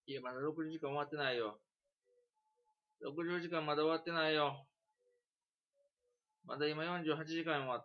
いや、まだ6時間終わってないよ。60時間まだ終わってないよ。まだ今48時間終わった。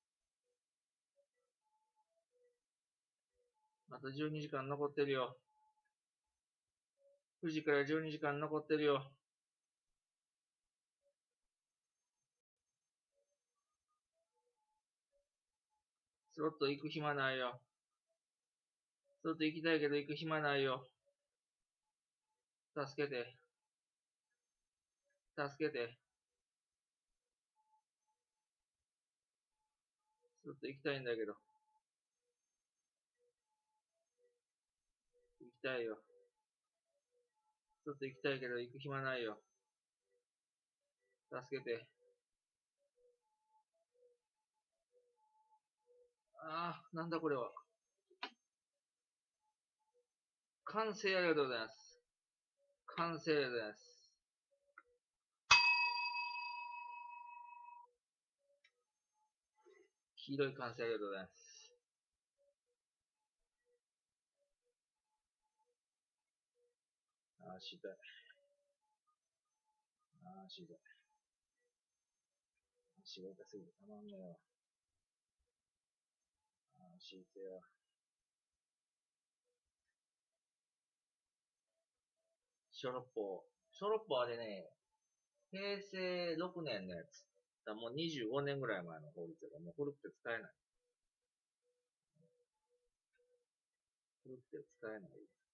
また12時間残ってるよ。9時から12時間残ってるよ。スロット行く暇ないよ。スロット行きたいけど行く暇ないよ。助けて。助けて。スロット行きたいんだけど。行きたいよ。スロット行きたいけど行く暇ないよ。助けて。ああ、なんだこれは。完成ありがとうございます。完成ありがとうございます。黄色い完成ありがとうございます。足痛い。足痛い。足が痛すぎてたまんねえわ。足痛いわ。小六法。小六法あれね、平成6年のやつ。だもう25年ぐらい前の法律だから、もう古くて使えない。古くて使えない。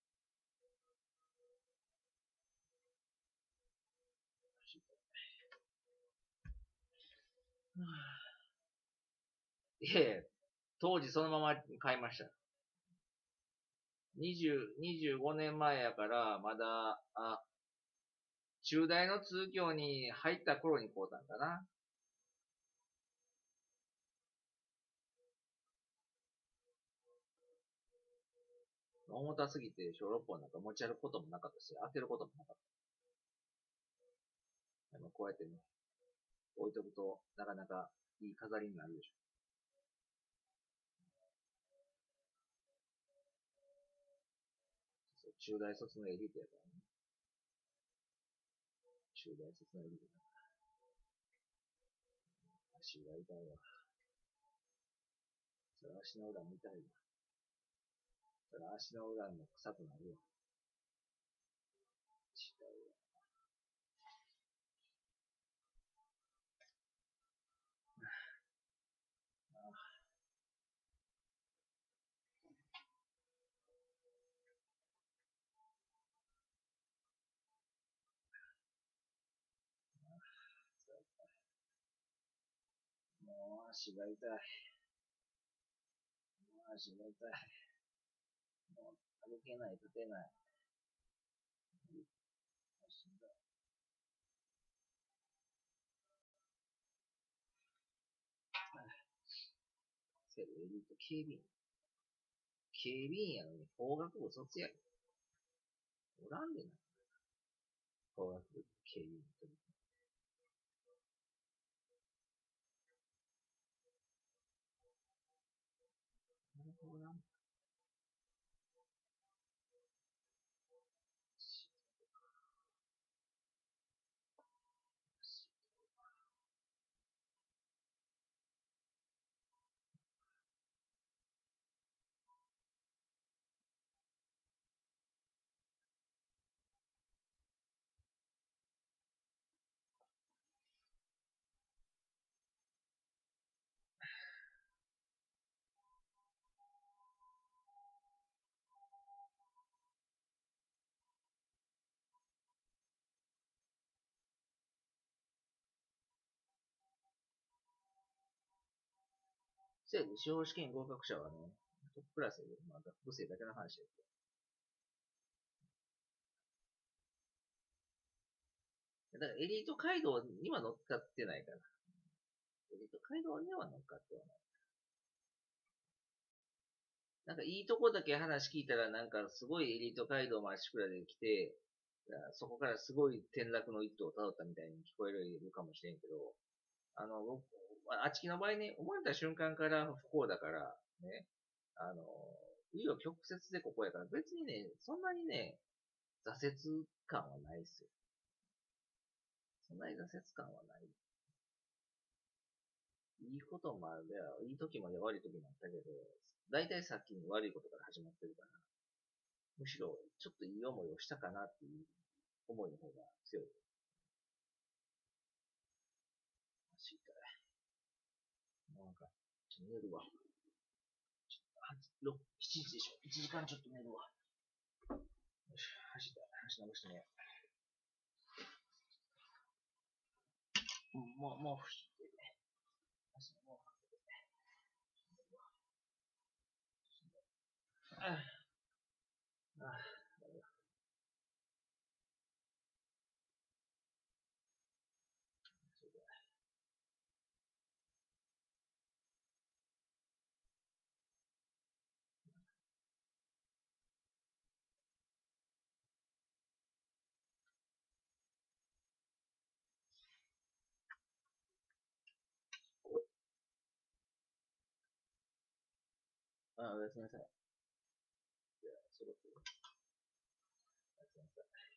いえ、当時そのまま買いました。25年前やから、まだ、中大の通教に入った頃に買うたんかな。重たすぎて小六本なんか持ち歩くこともなかったし、開けることもなかった。でもこうやってね、置いとくと、なかなかいい飾りになるでしょ。そう中大卒のエリートやからね。中大卒のエリートだから。足が痛いわ。それ足の裏も痛いわ。それ足の裏も臭くなるわ。違うわ。もう足が痛い。もう足が痛い。もう歩けない、立てない。足がせやでエリート警備員。警備員やのに法学部卒やで。おらんでな。法学部警備員と。おらん。せやで、司法試験合格者はね、トップクラスで、まあ、学部生だけの話やけど。だからエリート街道には乗っかってないから。エリート街道には乗っかってはない。なんかいいとこだけ話聞いたら、なんかすごいエリート街道まっしくらで来て、そこからすごい転落の一途をたどったみたいに聞こえるかもしれんけど、僕あちきの場合ね、生まれた瞬間から不幸だから、ね、紆余曲折でここやから、別にね、そんなにね、 挫折感はないっすよ。そんなに挫折感はない。いいこともあるで、いい時も悪い時もあったけど、大体先に悪いことから始まってるから、むしろちょっといい思いをしたかなっていう思いの方が強い。足痛い。もうなんか、ちょっと寝るわ。7時でしょ。1時間ちょっと寝るわ。よし、走った。走伸ばしてね。もう不思議でね。足もうああ、おやすみなさい。じゃあ、そろそろ。おやすみなさい。